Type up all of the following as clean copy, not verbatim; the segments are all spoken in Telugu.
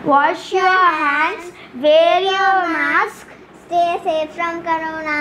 Wash your hands, wear your mask, stay safe from corona.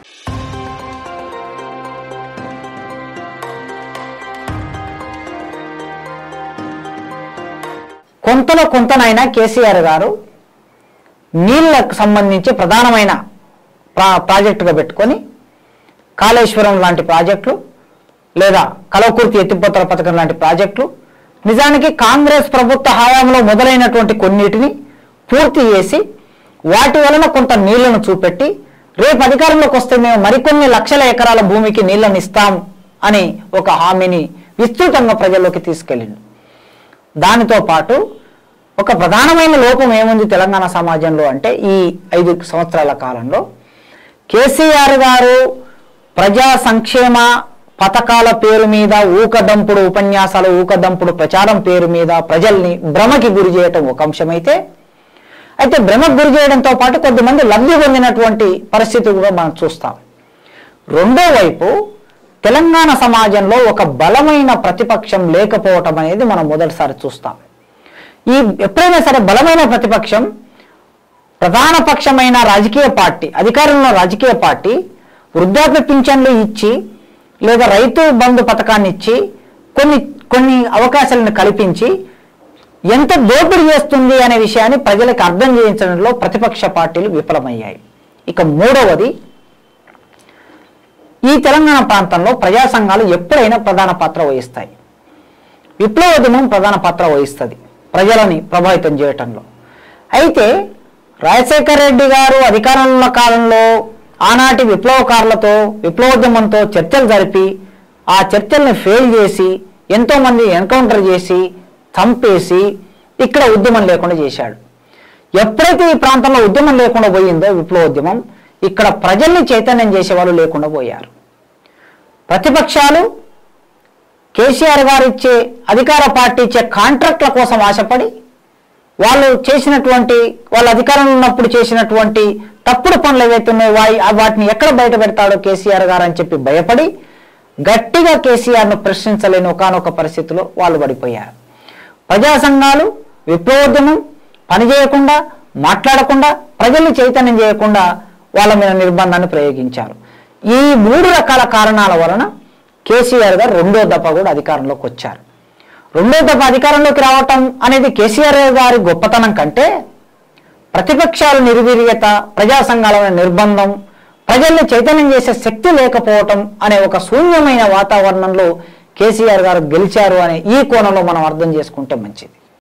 కొంతలో కొంతనైనా కేసీఆర్ గారు నీళ్ళకు సంబంధించి ప్రధానమైన ప్రాజెక్టుగా పెట్టుకొని కాళేశ్వరం లాంటి ప్రాజెక్టులు లేదా కలవకుర్తి ఎత్తిపోతల పథకం లాంటి ప్రాజెక్టులు నిజానికి కాంగ్రెస్ ప్రభుత్వ హయాంలో మొదలైనటువంటి కొన్నిటిని పూర్తి చేసి వాటి వలన కొంత నీళ్లను చూపెట్టి రేపు అధికారంలోకి వస్తే మేము మరికొన్ని లక్షల ఎకరాల భూమికి నీళ్లను ఇస్తాం అని ఒక హామీని విస్తృతంగా ప్రజల్లోకి తీసుకెళ్ళింది. దానితో పాటు ఒక ప్రధానమైన లోపం ఏముంది తెలంగాణ సమాజంలో అంటే ఈ 5 సంవత్సరాల కాలంలో కేసీఆర్ గారు ప్రజా సంక్షేమ పథకాల పేరు మీద ఊకదంపుడు ఉపన్యాసాలు ఊకదంపుడు ప్రచారం పేరు మీద ప్రజల్ని భ్రమకి గురి చేయటం ఒక అంశమైతే అయితే భ్రమకు గురి చేయడంతో పాటు కొద్దిమంది లబ్ధి పొందినటువంటి పరిస్థితి కూడా మనం చూస్తాం. రెండో వైపు తెలంగాణ సమాజంలో ఒక బలమైన ప్రతిపక్షం లేకపోవటం అనేది మనం మొదటిసారి చూస్తాం. ఈ ఎప్పుడైనా సరే బలమైన ప్రతిపక్షం ప్రధాన పక్షమైన రాజకీయ పార్టీ అధికారంలో రాజకీయ పార్టీ వృద్ధాప్య పింఛన్లు ఇచ్చి లేదా రైతు బంధు పథకాన్ని ఇచ్చి కొన్ని అవకాశాలను కల్పించి ఎంత దోపిడీ చేస్తుంది అనే విషయాన్ని ప్రజలకు అర్థం చేయించడంలో ప్రతిపక్ష పార్టీలు విఫలమయ్యాయి. ఇక మూడవది ఈ తెలంగాణ ప్రాంతంలో ప్రజా సంఘాలు ఎప్పుడైనా ప్రధాన పాత్ర వహిస్తాయి. విప్లవోద్యమం ప్రధాన పాత్ర వహిస్తుంది ప్రజలని ప్రభావితం చేయటంలో. అయితే రాజశేఖర రెడ్డి గారు అధికారంలో ఉన్న కాలంలో ఆనాటి విప్లవకారులతో విప్లవోద్యమంతో చర్చలు జరిపి ఆ చర్చల్ని ఫెయిల్ చేసి ఎంతోమంది ఎన్కౌంటర్ చేసి చంపేసి ఇక్కడ ఉద్యమం లేకుండా చేశాడు. ఎప్పుడైతే ఈ ప్రాంతంలో ఉద్యమం లేకుండా పోయిందో విప్లవోద్యమం ఇక్కడ ప్రజల్ని చైతన్యం చేసేవాళ్ళు లేకుండా పోయారు. ప్రతిపక్షాలు కేసీఆర్ గారు ఇచ్చే అధికార పార్టీ ఇచ్చే కాంట్రాక్ట్ల కోసం ఆశపడి వాళ్ళు అధికారంలో ఉన్నప్పుడు చేసినటువంటి తప్పుడు పనులు ఏవైతున్నాయో వాటిని ఎక్కడ బయట పెడతాడో కేసీఆర్ గారు అని చెప్పి భయపడి గట్టిగా కేసీఆర్ను ప్రశ్నించలేని ఒకానొక పరిస్థితిలో వాళ్ళు పడిపోయారు. ప్రజా సంఘాలు విప్లవోద్యమం పనిచేయకుండా మాట్లాడకుండా ప్రజల్ని చైతన్యం చేయకుండా వాళ్ళ మీద నిర్బంధాన్ని ప్రయోగించారు. ఈ 3 రకాల కారణాల వలన కేసీఆర్ గారు రెండో దఫా కూడా అధికారంలోకి వచ్చారు. రెండో దఫా అధికారంలోకి రావటం అనేది కేసీఆర్ గారి గొప్పతనం కంటే ప్రతిపక్షాల నిర్వీర్యత ప్రజా సంఘాల నిర్బంధం ప్రజల్ని చైతన్యం చేసే శక్తి లేకపోవటం అనే ఒక శూన్యమైన వాతావరణంలో కేసీఆర్ గారు గెలిచారు అనే ఈ కోణంలో మనం అర్థం చేసుకుంటే మంచిది.